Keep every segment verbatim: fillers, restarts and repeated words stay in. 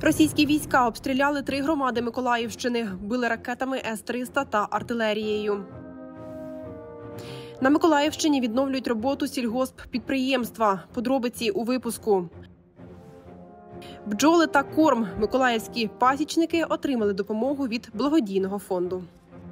Російські війська обстріляли три громади Миколаївщини, били ракетами С триста та артилерією. На Миколаївщині відновлюють роботу сільгосппідприємства. Подробиці у випуску. Бджоли та корм. Миколаївські пасічники отримали допомогу від благодійного фонду.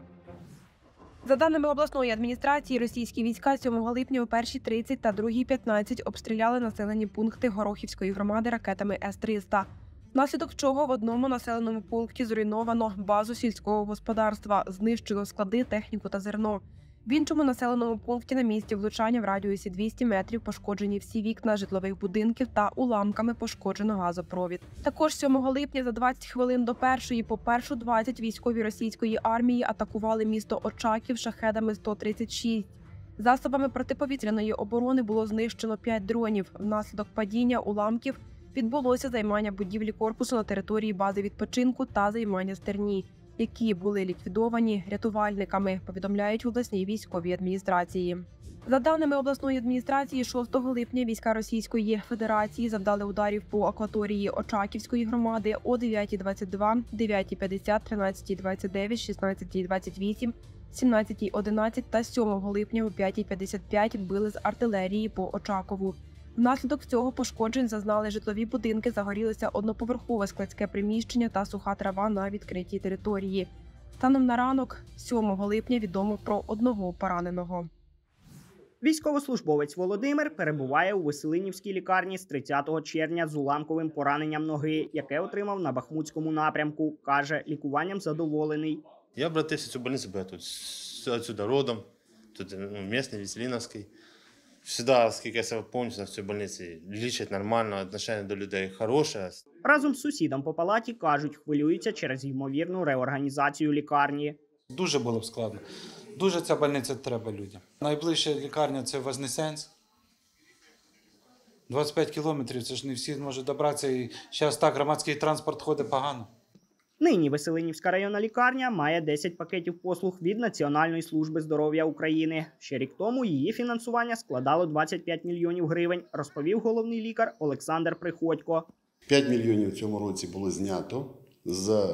За даними обласної адміністрації, російські війська сьомого липня о першій тридцять та другій п'ятнадцять обстріляли населені пункти Горохівської громади ракетами С триста. Внаслідок чого в одному населеному пункті зруйновано базу сільського господарства, знищено склади, техніку та зерно. В іншому населеному пункті на місці влучання в радіусі двісті метрів пошкоджені всі вікна житлових будинків та уламками пошкоджено газопровід. Також сьомого липня за двадцять хвилин до першої по першу двадцять військові російської армії атакували місто Очаків шахедами сто тридцять шість. Засобами протиповітряної оборони було знищено п'ять дронів. Внаслідок падіння уламків відбулося займання будівлі корпусу на території бази відпочинку та займання стерні, які були ліквідовані рятувальниками, повідомляють в обласній військовій адміністрації. За даними обласної адміністрації, шостого липня війська Російської Федерації завдали ударів по акваторії Очаківської громади о дев'ятій двадцять два, дев'ятій п'ятдесят, тринадцятій двадцять дев'ять, шістнадцятій двадцять вісім, сімнадцятій одинадцять та сьомого липня о п'ятій п'ятдесят п'ять били з артилерії по Очакову. Внаслідок цього пошкоджень зазнали житлові будинки, загорілося одноповерхове складське приміщення та суха трава на відкритій території. Станом на ранок, сьомого липня, відомо про одного пораненого. Військовослужбовець Володимир перебуває у Веселинівській лікарні з тридцятого червня з уламковим пораненням ноги, яке отримав на Бахмутському напрямку. Каже, лікуванням задоволений. Я обратився в цю больницю, бо я тут отсюда родом, тут ну, місний, Веселиновський. Всегда, скільки я себе пам'ятаю, в цій больниці лічать нормально, відношення до людей хороше. Разом з сусідом по палаті, кажуть, хвилюються через ймовірну реорганізацію лікарні. Дуже було б складно. Дуже ця больниця треба людям. Найближча лікарня – це Вознесенськ. двадцять п'ять кілометрів, це ж не всі можуть добратися. І зараз так громадський транспорт ходить погано. Нині Веселинівська районна лікарня має десять пакетів послуг від Національної служби здоров'я України. Ще рік тому її фінансування складало двадцять п'ять мільйонів гривень, розповів головний лікар Олександр Приходько. п'ять мільйонів в цьому році було знято за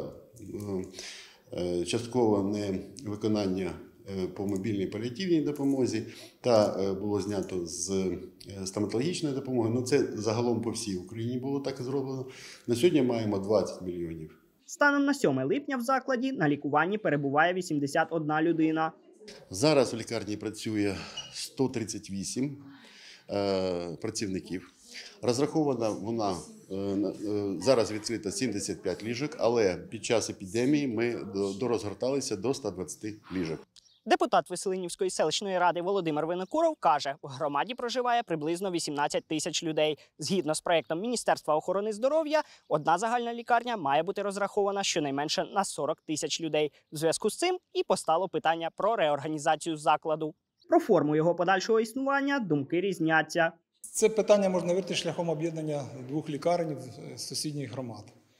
часткове невиконання по мобільній паліативній допомозі та було знято з стоматологічної допомоги. Ну, це загалом по всій Україні було так зроблено. На сьогодні маємо двадцять мільйонів. Станом на сьоме липня в закладі на лікуванні перебуває вісімдесят одна людина. Зараз в лікарні працює сто тридцять вісім е, працівників. Розрахована вона, е, е, зараз відкрита сімдесят п'ять ліжок, але під час епідемії ми дорозгорталися до ста двадцяти ліжок. Депутат Веселинівської селищної ради Володимир Винокуров каже, в громаді проживає приблизно вісімнадцять тисяч людей. Згідно з проєктом Міністерства охорони здоров'я, одна загальна лікарня має бути розрахована щонайменше на сорок тисяч людей. В зв'язку з цим і постало питання про реорганізацію закладу. Про форму його подальшого існування думки різняться. Це питання можна вирішити шляхом об'єднання двох лікарень з сусідніх громад.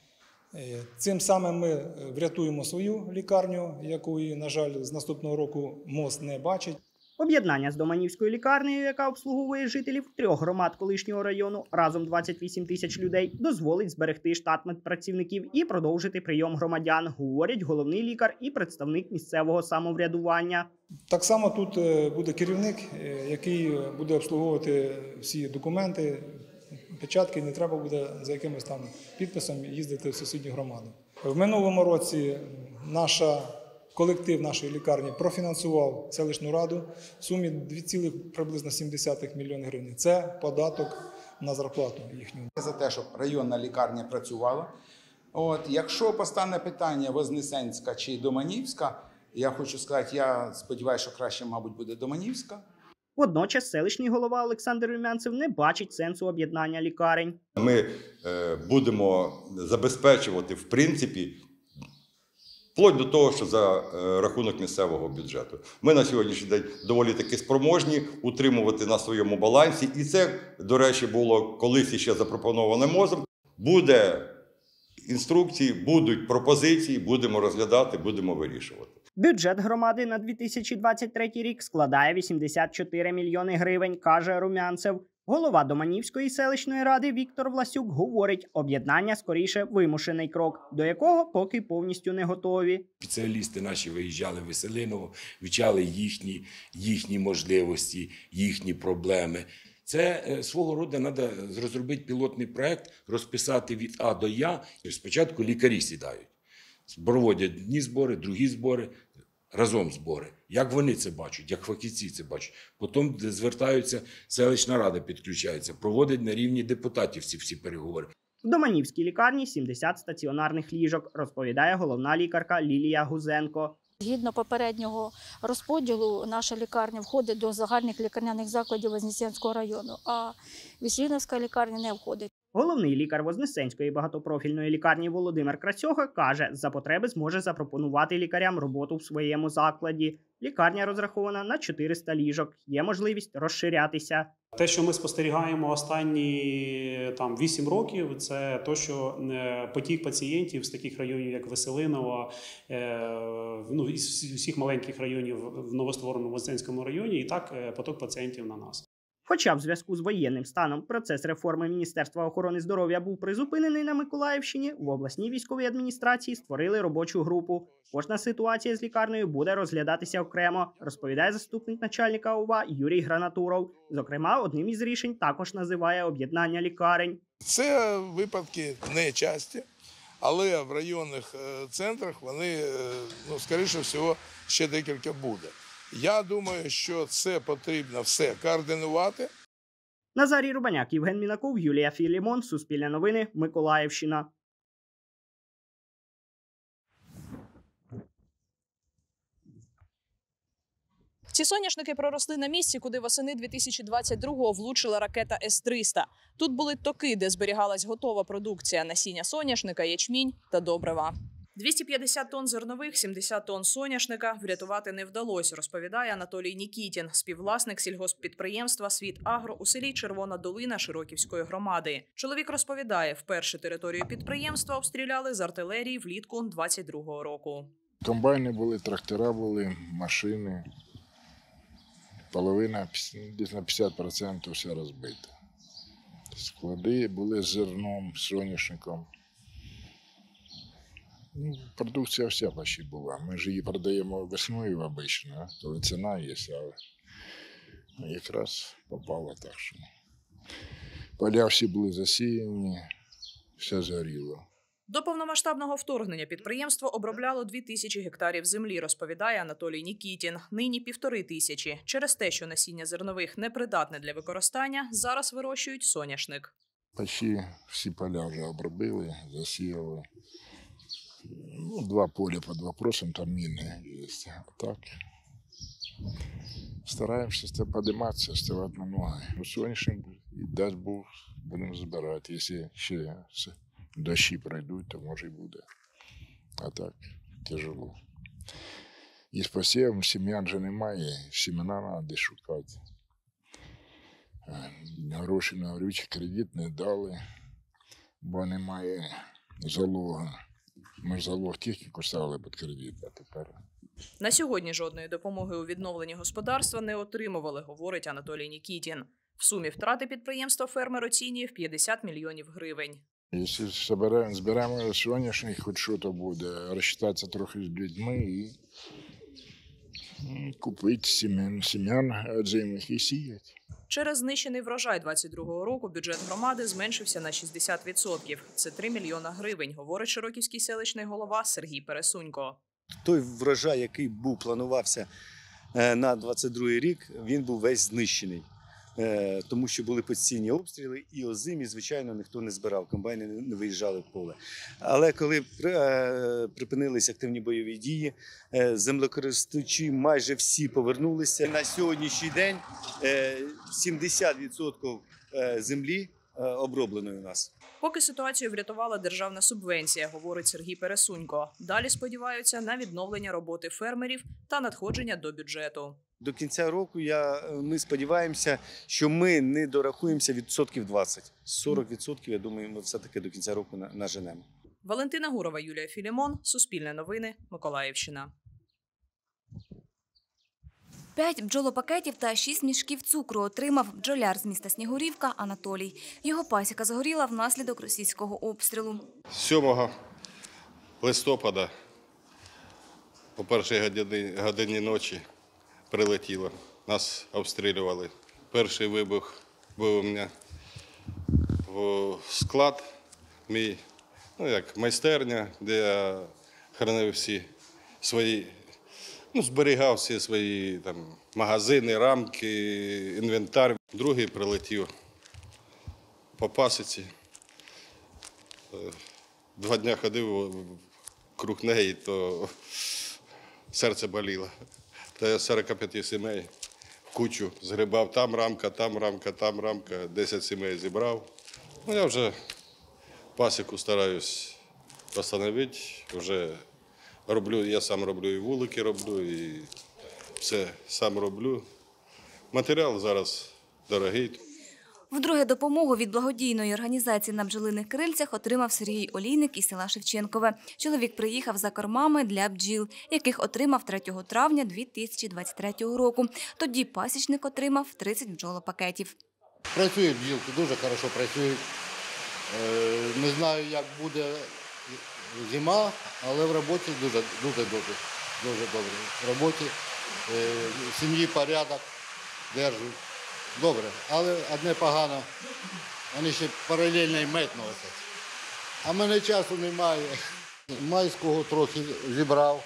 Цим самим ми врятуємо свою лікарню, якої, на жаль, з наступного року МОЗ не бачить. Об'єднання з Доманівською лікарнею, яка обслуговує жителів трьох громад колишнього району, разом двадцять вісім тисяч людей, дозволить зберегти штат медпрацівників і продовжити прийом громадян, говорять головний лікар і представник місцевого самоврядування. Так само тут буде керівник, який буде обслуговувати всі документи, печатки, не треба буде за якимось там підписом їздити в сусідню громаду. В минулому році наша колектив нашої лікарні профінансував селищну раду в сумі два цілих приблизно сім десятих мільйона гривень. Це податок на зарплату їхню. За те, щоб районна лікарня працювала. От, якщо постане питання Вознесенська чи Доманівська, я хочу сказати, я сподіваюся, що краще, мабуть, буде Доманівська. Водночас селищний голова Олександр Румянцев не бачить сенсу об'єднання лікарень. Ми е, будемо забезпечувати, в принципі, вплоть до того, що за е, рахунок місцевого бюджету. Ми на сьогоднішній день доволі таки спроможні утримувати на своєму балансі. І це, до речі, було колись іще запропоноване МОЗом. Буде інструкції, будуть пропозиції, будемо розглядати, будемо вирішувати. Бюджет громади на дві тисячі двадцять третій рік складає вісімдесят чотири мільйони гривень, каже Румянцев. Голова Доманівської селищної ради Віктор Власюк говорить, об'єднання скоріше вимушений крок, до якого поки повністю не готові. Спеціалісти наші виїжджали в Веселиново, вивчали їхні, їхні можливості, їхні проблеми. Це е, свого роду треба розробити пілотний проєкт, розписати від А до Я. Спочатку лікарі сідають, проводять одні збори, другі збори, разом збори. Як вони це бачать, як фахівці це бачать. Потім звертаються, селищна рада підключається, проводить на рівні депутатів ці всі переговори. В Доманівській лікарні сімдесят стаціонарних ліжок, розповідає головна лікарка Лілія Гузенко. Згідно попереднього розподілу, наша лікарня входить до загальних лікарняних закладів Вознесенського району, а Веселинівська лікарня не входить. Головний лікар Вознесенської багатопрофільної лікарні Володимир Крацьоха каже, за потреби зможе запропонувати лікарям роботу в своєму закладі. Лікарня розрахована на чотириста ліжок, є можливість розширятися. Те, що ми спостерігаємо останні там вісім років, це те, що потік пацієнтів з таких районів, як Веселиново, ну, із усіх маленьких районів в новоствореному Вознесенському районі, і так поток пацієнтів на нас. Хоча в зв'язку з воєнним станом процес реформи Міністерства охорони здоров'я був призупинений на Миколаївщині, в обласній військовій адміністрації створили робочу групу. Кожна ситуація з лікарнею буде розглядатися окремо, розповідає заступник начальника ОВА Юрій Гранатуров. Зокрема, одним із рішень також називає об'єднання лікарень. Це випадки не часті, але в районних центрах вони, ну, скоріше всього, ще декілька буде. Я думаю, що це потрібно все координувати. Назарій Рубаняк, Євген Мінаков, Юлія Філімон, Суспільне новини, Миколаївщина. Ці соняшники проросли на місці, куди восени дві тисячі двадцять другого влучила ракета С триста. Тут були токи, де зберігалась готова продукція – насіння соняшника, ячмінь та добрива. двісті п'ятдесят тонн зернових, сімдесят тонн соняшника врятувати не вдалося, розповідає Анатолій Нікітін, співвласник сільгосппідприємства «Світагро» у селі Червона Долина Широківської громади. Чоловік розповідає, вперше територію підприємства обстріляли з артилерії влітку двадцять другого року. Комбайни були, трактора були, машини. Половина, десь на п'ятдесят відсотків все розбито. Склади були з зерном, соняшником. Ну, продукція вся почти була. Ми ж її продаємо весною обично, коли ціна є, але якраз попало так, що поля всі були засіяні, все згоріло. До повномасштабного вторгнення підприємство обробляло дві тисячі гектарів землі, розповідає Анатолій Нікітін. Нині півтори тисячі. Через те, що насіння зернових непридатне для використання, зараз вирощують соняшник. Почти всі поля вже обробили, засіяли. Ну, два поля під вопросом, там міни є. А так, стараємося підійматися, ставати на ноги. Соняшник, і дасть Бог, будемо збирати. Якщо ще дощі пройдуть, то може і буде. А так, тяжело. І з посівом сім'ян вже немає, сімена треба десь шукати. Гроші на горючий кредит не дали, бо немає залогу. Ми ж залог тільки кусали під кредит, а тепер... На сьогодні жодної допомоги у відновленні господарства не отримували, говорить Анатолій Нікітін. В сумі втрати підприємства фермер оцінює в п'ятдесят мільйонів гривень. Якщо зберемо, зберемо соняшник, хоч що то буде, розчитатися трохи з людьми і купити сім'ян, сім'ян озимих і сіяти. Через знищений врожай двадцять другого року бюджет громади зменшився на шістдесят відсотків. Це три мільйона гривень, говорить Широківський селищний голова Сергій Пересунько. Той врожай, який був планувався на двадцять другий рік, він був весь знищений. Тому що були постійні обстріли і озимі, звичайно, ніхто не збирав, комбайни не виїжджали в поле. Але коли припинилися активні бойові дії, землекористувачі майже всі повернулися. На сьогоднішній день сімдесят відсотків землі обробленої у нас. Поки ситуацію врятувала державна субвенція, говорить Сергій Пересунько. Далі сподіваються на відновлення роботи фермерів та надходження до бюджету. До кінця року я, ми сподіваємося, що ми не дорахуємося відсотків двадцять. сорок відсотків, я думаю, ми все-таки до кінця року наженемо. Валентина Гурова, Юлія Філімон, Суспільне новини, Миколаївщина. П'ять бджолопакетів та шість мішків цукру отримав бджоляр з міста Снігурівка Анатолій. Його пасіка згоріла внаслідок російського обстрілу. сьомого листопада о першій годині, годині ночі прилетіло. Нас обстрілювали. Перший вибух був у мене в склад, мій, ну як майстерня, де я хранив всі свої, ну зберігав всі свої там магазини, рамки, інвентар. Другий прилетів по пасіці. Два дні ходив круг неї, то серце боліло. Та я сорок п'ять сімей в кучу згрібав. Там рамка, там рамка, там рамка. десять сімей зібрав. Ну, я вже пасіку стараюсь встановити. Вже роблю, я сам роблю і вулики роблю, і все сам роблю. Матеріал зараз дорогий. Вдруге допомогу від благодійної організації «На бджолиних крильцях» отримав Сергій Олійник із села Шевченкове. Чоловік приїхав за кормами для бджіл, яких отримав третього травня дві тисячі двадцять третього року. Тоді пасічник отримав тридцять бджолопакетів. Працюють бджілки, дуже добре працюють. Не знаю, як буде зима, але в роботі дуже, дуже добре. Дуже добре. В роботі, в сім'ї порядок держать. Добре, але одне погано, вони ще паралельно й мед носять. А в мене часу немає. Майського трохи зібрав,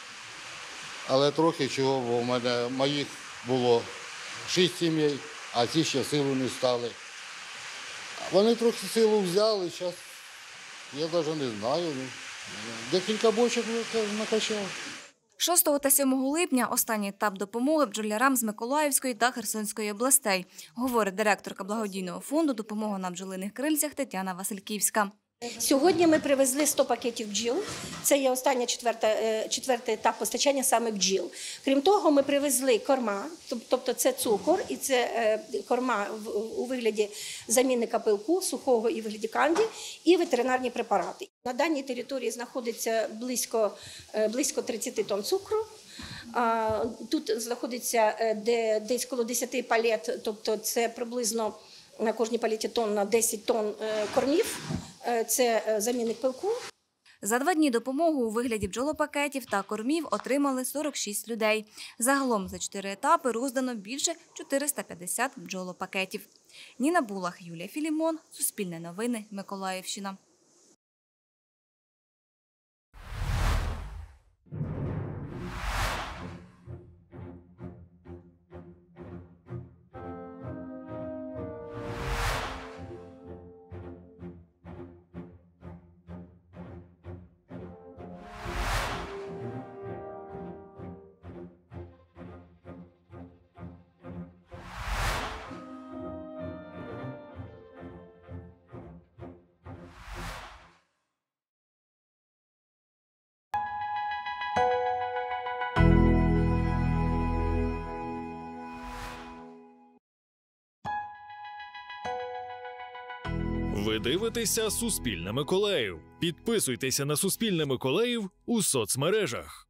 але трохи чого, бо в мене моїх було шість сімей, а ці ще силу не стали. Вони трохи силу взяли, зараз я навіть не знаю, декілька бочок накачав. шостого та сьомого липня – останній етап допомоги бджолярам з Миколаївської та Херсонської областей, говорить директорка благодійного фонду «Допомога на бджолиних крильцях» Тетяна Васильківська. Сьогодні ми привезли сто пакетів бджіл. Це є остання четверта, четвертий етап постачання саме бджіл. Крім того, ми привезли корма, тобто це цукор і це корма у вигляді замінника пилку, сухого і в вигляді канді, і ветеринарні препарати. На даній території знаходиться близько, близько тридцять тонн цукру. Тут знаходиться десь коло десять палет, тобто це приблизно на кожній палеті тонна десять тонн кормів. Це замінник пилку. За два дні допомогу у вигляді бджолопакетів та кормів отримали сорок шість людей. Загалом за чотири етапи роздано більше чотириста п'ятдесят бджолопакетів. Ніна Булах, Юлія Філімон, Суспільне новини, Миколаївщина. Ви дивитеся «Суспільне Миколаїв». Підписуйтеся на «Суспільне Миколаїв» у соцмережах.